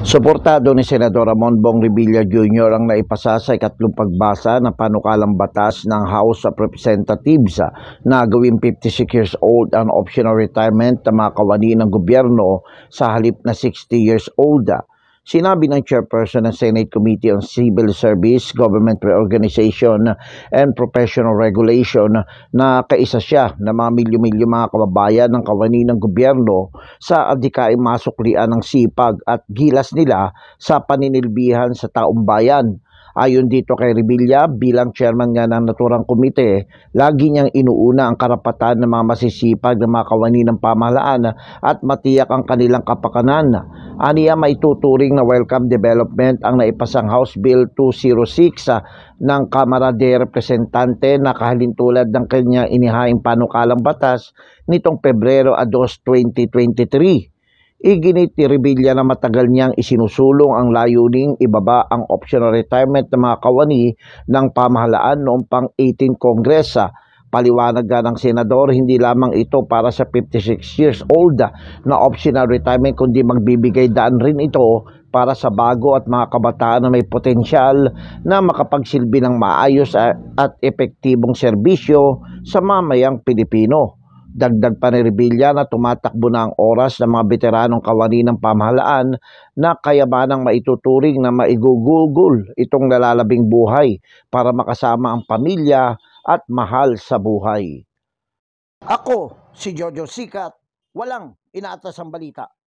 Suportado ni Senador Ramon Bong Revilla Jr. ang naipasa sa ikatlong pagbasa ng panukalang batas ng House of Representatives na gawing 56 years old ang optional retirement ng mga kawani ng gobyerno sa halip na 60 years old. Sinabi ng chairperson ng Senate Committee on Civil Service, Government Reorganization and Professional Regulation na kaisa siya ng mga milyo-milyo mga kababayan ng kawani ng gobyerno sa adhikaing masuklian ng sipag at gilas nila sa paninilbihan sa taong bayan. Ayon dito kay Revilla, bilang chairman nga ng naturang komite, lagi niyang inuuna ang karapatan ng mga masisipag ng mga kawani ng pamahalaan at matiyak ang kanilang kapakanan. Aniya maituturing na welcome development ang naipasang House Bill 206 ng Kamara de Representante na kahalintulad ng kanyang inihaing panukalang batas nitong Pebrero 2, 2023. Iginit ni Revilla na matagal niyang isinusulong ang layuning ibaba ang optional retirement ng mga kawani ng pamahalaan noong pang-18 Congress. Paliwanag ng senador, hindi lamang ito para sa 56 years old na optional retirement kundi magbibigay daan rin ito para sa bago at mga kabataan na may potensyal na makapagsilbi ng maayos at epektibong serbisyo sa mamayang Pilipino. Dagdag pa ni Revilla na tumatakbo na ang oras ng mga veteranong kawani ng pamahalaan na kayamanang maituturing na maigugugol itong nalalabing buhay para makasama ang pamilya at mahal sa buhay. Ako, si Jojo Sikat, walang inaatas ang balita.